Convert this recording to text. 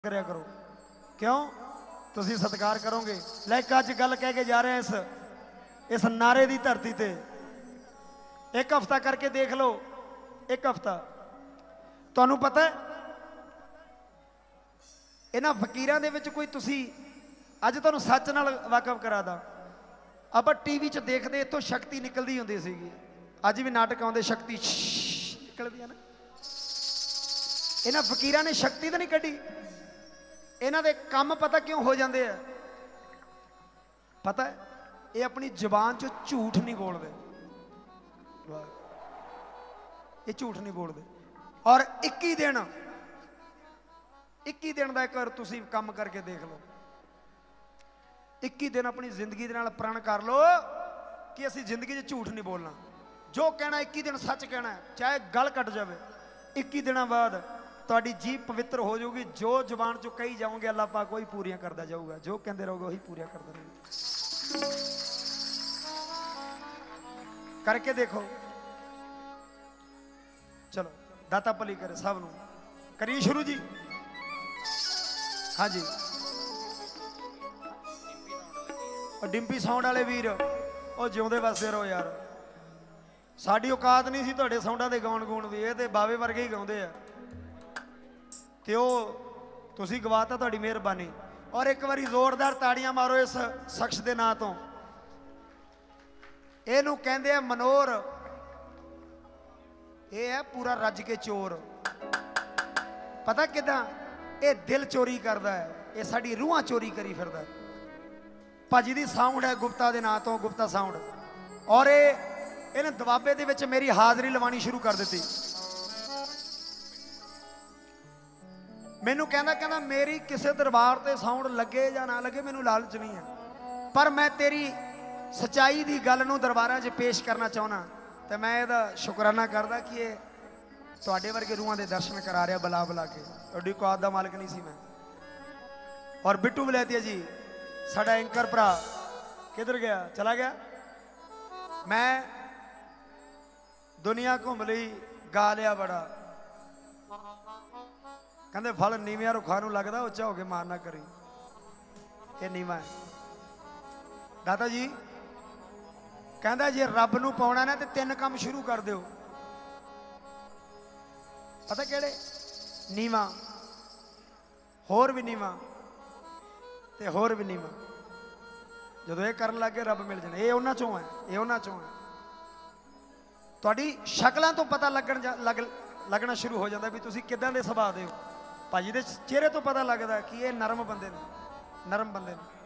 करिया करो। क्यों तुसी सत्कार करोगे। लाइक अज गल कह के जा रहे हैं इस नारे की धरती ते एक हफ्ता करके देख लो। एक हफ्ता तुहानू पता है इन्हां फकीरां दे विच कोई तुसी अज तुहानू सच नाल वाकफ करा दा। आपां टीवी च देखदे इत्थों शक्ति निकलदी हुंदी सीगी। अज भी नाटक आउंदे शक्ति निकलदी है ना। इन्हां फकीरां ने शक्ति तो नहीं कढ़ी। इन्हां दे काम पता क्यों हो जाते हैं पता है ये अपनी जबान चो झूठ नहीं बोलते। ये झूठ नहीं बोलते और 21 दिन का एक बार तुसी काम करके देख लो। 21 दिन अपनी जिंदगी दे नाल प्रण कर लो कि असी जिंदगी झूठ नहीं बोलना। जो कहना 21 दिन सच कहना है चाहे गल कट जाए। 21 दिनों बाद तुहाडी जीभ पवित्र हो जाऊगी। जो जबान चो कही जाओगे अल्लाह पाक वही पूरियां करता जाऊगा। जो कहते रहोगे वही पूरियां करता रहेगा। करके देखो। चलो दाता भली करे सब नूं। करिए शुरू जी। हाँ जी डिंपी साउंड वाले वीर वो जिउंदे वसदे रहो यार। साडी औकात नहीं सी तुहाडे साउंडां दे गाउण गूण दी। ये ते बावे वर्गे ही गाउंदे आ ते ओ तुसी गवाता तुहाडी मेहरबानी। और एक बारी जोरदार ताड़ियां मारो इस शख्स दे नां तो। इहनूं कहंदे आ मनोर। ये है पूरा रज के चोर। पता किदां ये दिल चोरी करदा है। ये साडी रूहां चोरी करी फिरदा है। भाजी दी साउंड है गुप्ता दे नां तो गुप्ता साउंड। और इन्हें दबाबे दे विच मेरी हाज़री लवानी शुरू कर दी। मैनू कहना मेरी किसी दरबार ते साउंड लगे या ना लगे मैनू लालच नहीं है। पर मैं तेरी सच्चाई की गल नूं दरबारां 'च पेश करना चाहना। तो मैं इहदा शुकराना करदा कि ये तुहाडे वर्गे रूहां दे दर्शन करा रहा बुला बुला के। तुहाडी औकात दा मालिक नहीं सी मैं। और बिट्टू वलैतिया जी साडा एंकर भरा किधर गया चला गया। मैं दुनिया घूम लई गा लिया बड़ा। कहते फल नीविया रुखा नूं लगदा उच्चा हो के मारना करी। ये नीवा है दाता जी कहता जे रब नूं पाउणा ना तो 3 काम शुरू कर दिओ। पता किहड़े नीवा होर भी नीवा ते होर भी नीवा। जदों ये करन लग गए रब मिल जाने। ये उन्हां चों है। ये उन्हां चों है। तुहाडी शक्लां तो पता लगना शुरू हो जाता भी तुसीं किदां दे सुभाਅ दे हो। भाजी दे चेहरे तो पता लगता कि ये नरम बंदे ने नरम बंदे ने।